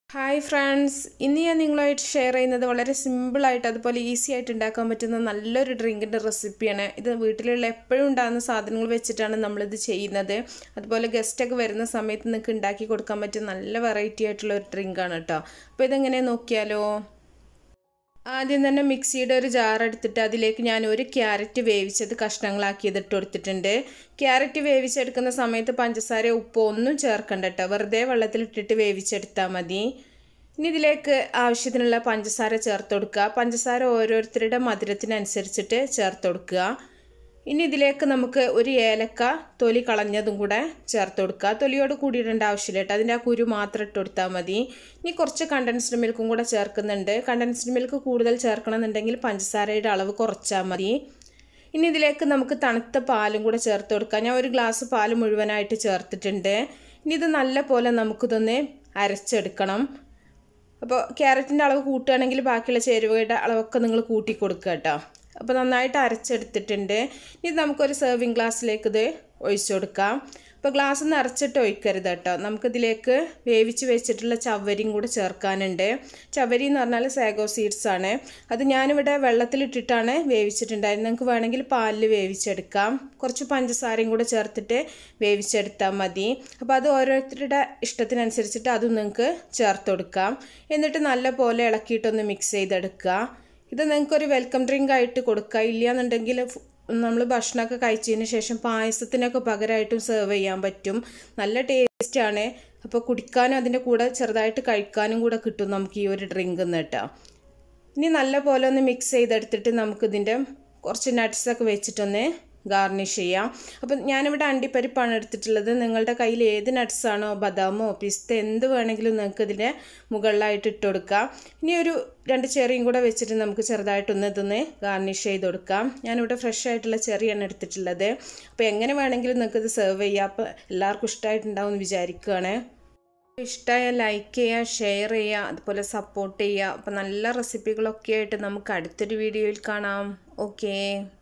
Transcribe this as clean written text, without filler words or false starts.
Hi friends, ഇന്ന് ഞാൻ നിങ്ങളുമായിട്ട് ഷെയർ ചെയ്യുന്നത് വളരെ സിമ്പിൾ ആയിട്ട് അതുപോലെ ഈസി ആയിട്ട് ഉണ്ടാക്കാൻ പറ്റുന്ന നല്ലൊരു ഡ്രിങ്കിന്റെ റെസിപ്പിയാണ്. ഇത് വീട്ടിലുള്ള എപ്പോഴും ഉണ്ടാകുന്ന സാധനങ്ങൾ വെച്ചിട്ടാണ് നമ്മൾ ഇത് ചെയ്യുന്നത്. അതുപോലെ ഗസ്റ്റ് ഒക്കെ വരുന്ന സമയത്ത് നിങ്ങൾക്ക് ഉണ്ടാക്കി കൊടുക്കാൻ പറ്റിയ നല്ല വെറൈറ്റി ആയിട്ടുള്ള ഒരു ഡ്രിങ്ക് ആണ് കേട്ടോ. അപ്പോൾ ഇതെങ്ങനെ നോക്കിയാലോ? ആദ്യം തന്നെ മിക്സിയുടെ ഒരു ജാർ എടുത്തിട്ട് അതിലേക്ക് ഞാൻ ഒരു ക്യാരറ്റ് വേവിച്ചത് കഷ്ണങ്ങളാക്കിയത് ഇട്ട് കൊടുത്തിട്ടുണ്ട്. ക്യാരറ്റ് വേവിച്ചെടുക്കുന്ന സമയത്ത് പഞ്ചസാര ഉപ്പ് ഒന്നും ചേർക്കണ്ട കേട്ടോ, വെറുതെ വെള്ളത്തിലിട്ടിട്ട് വേവിച്ചെടുത്താൽ മതി. ഇനി ഇതിലേക്ക് ആവശ്യത്തിനുള്ള പഞ്ചസാര ചേർത്ത് കൊടുക്കുക. പഞ്ചസാര ഓരോരുത്തരുടെ മധുരത്തിനനുസരിച്ചിട്ട് ചേർത്ത് കൊടുക്കുക. ഇനി ഇതിലേക്ക് നമുക്ക് ഒരു ഏലക്ക തൊലി കളഞ്ഞതും കൂടെ ചേർത്ത് കൊടുക്കുക. തൊലിയോട് കൂടിയിടേണ്ട ആവശ്യമില്ല കേട്ടോ, അതിൻ്റെ ആ കുരു മാത്രം ഇട്ട് കൊടുത്താൽ മതി. ഇനി കുറച്ച് കണ്ടൻസ്ഡ് മിൽക്കും കൂടെ ചേർക്കുന്നുണ്ട്. കണ്ടൻസ്ഡ് മിൽക്ക് കൂടുതൽ ചേർക്കണമെന്നുണ്ടെങ്കിൽ പഞ്ചസാരയുടെ അളവ് കുറച്ചാൽ മതി. ഇനി ഇതിലേക്ക് നമുക്ക് തണുത്ത പാലും കൂടെ ചേർത്ത് കൊടുക്കാം. ഞാൻ ഒരു ഗ്ലാസ് പാൽ മുഴുവനായിട്ട് ചേർത്തിട്ടുണ്ട്. ഇനി ഇത് നല്ല പോലെ നമുക്കിതൊന്ന് അരച്ചെടുക്കണം. അപ്പോൾ ക്യാരറ്റിൻ്റെ അളവ് കൂട്ടുകയാണെങ്കിൽ ബാക്കിയുള്ള ചേരുവയുടെ അളവൊക്കെ നിങ്ങൾ കൂട്ടി കൊടുക്കുക കേട്ടോ. അപ്പോൾ നന്നായിട്ട് അരച്ചെടുത്തിട്ടുണ്ട്. ഇനി നമുക്കൊരു സെർവിങ് ഗ്ലാസ്സിലേക്ക് ഇത് ഒഴിച്ചു കൊടുക്കാം. അപ്പോൾ ഗ്ലാസ് നിറച്ചിട്ട് ഒഴിക്കരുത് കേട്ടോ. നമുക്കിതിലേക്ക് വേവിച്ച് വെച്ചിട്ടുള്ള ചവ്വരിയും കൂടെ ചേർക്കാനുണ്ട്. ചവ്വരി എന്ന് പറഞ്ഞാൽ സാഗോ സീഡ്സ് ആണ്. അത് ഞാനിവിടെ വെള്ളത്തിലിട്ടിട്ടാണ് വേവിച്ചിട്ടുണ്ടായിരുന്നത്. നിങ്ങൾക്ക് വേണമെങ്കിൽ പാലിൽ വേവിച്ചെടുക്കാം. കുറച്ച് പഞ്ചസാരയും കൂടെ ചേർത്തിട്ട് വേവിച്ചെടുത്താൽ മതി. അപ്പോൾ അത് ഓരോരുത്തരുടെ ഇഷ്ടത്തിനനുസരിച്ചിട്ട് അതും നിങ്ങൾക്ക് ചേർത്ത് കൊടുക്കാം. എന്നിട്ട് നല്ല പോലെ ഇളക്കിയിട്ടൊന്ന് മിക്സ് ചെയ്തെടുക്കുക. ഇത് നിങ്ങൾക്കൊരു വെൽക്കം ഡ്രിങ്ക് ആയിട്ട് കൊടുക്കുക. ഇല്ലയെന്നുണ്ടെങ്കിൽ നമ്മൾ ഭക്ഷണമൊക്കെ കഴിച്ചതിന് ശേഷം പായസത്തിനൊക്കെ പകരമായിട്ടും സെർവ് ചെയ്യാൻ പറ്റും. നല്ല ടേസ്റ്റാണ്. അപ്പോൾ കുടിക്കാനും അതിൻ്റെ കൂടെ ചെറുതായിട്ട് കഴിക്കാനും കൂടെ കിട്ടും നമുക്ക് ഈ ഒരു ഡ്രിങ്ക് കേട്ടോ. ഇനി നല്ല പോലെ ഒന്ന് മിക്സ് ചെയ്തെടുത്തിട്ട് നമുക്കിതിൻ്റെ കുറച്ച് നട്ട്സൊക്കെ വെച്ചിട്ടൊന്ന് ഗാർണിഷ് ചെയ്യാം. അപ്പം ഞാനിവിടെ അണ്ടിപ്പരിപ്പാണ് എടുത്തിട്ടുള്ളത്. നിങ്ങളുടെ കയ്യിൽ ഏത് നട്ട്സാണോ, ബദാമോ പിസ്ത എന്ത് വേണമെങ്കിലും നിങ്ങൾക്ക് ഇതിൻ്റെ മുകളിലായിട്ട് ഇട്ട് കൊടുക്കാം. ഇനി ഒരു 2 ചെറിയും കൂടെ വെച്ചിട്ട് നമുക്ക് ചെറുതായിട്ടൊന്ന് ഇതൊന്ന് ഗാർണിഷ് ചെയ്ത് കൊടുക്കാം. ഞാനിവിടെ ഫ്രഷ് ആയിട്ടുള്ള ചെറിയാണ് എടുത്തിട്ടുള്ളത്. അപ്പോൾ എങ്ങനെ വേണമെങ്കിലും നിങ്ങൾക്ക് ഇത് സെർവ് ചെയ്യാം. അപ്പോൾ എല്ലാവർക്കും ഇഷ്ടമായിട്ടുണ്ടാവും എന്ന് വിചാരിക്കുകയാണ്. ഇഷ്ടമായ ലൈക്ക് ചെയ്യുക, ഷെയർ ചെയ്യുക, അതുപോലെ സപ്പോർട്ട് ചെയ്യുക. അപ്പോൾ നല്ല റെസിപ്പികളൊക്കെ ആയിട്ട് നമുക്ക് അടുത്തൊരു വീഡിയോയിൽ കാണാം. ഓക്കേ.